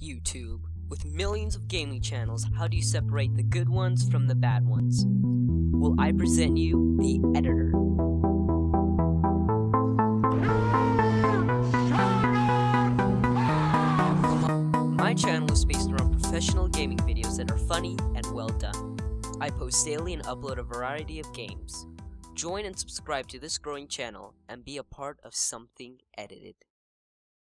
YouTube. With millions of gaming channels, how do you separate the good ones from the bad ones? Well, I present you the editor. My channel is based around professional gaming videos that are funny and well done. I post daily and upload a variety of games. Join and subscribe to this growing channel and be a part of something edited.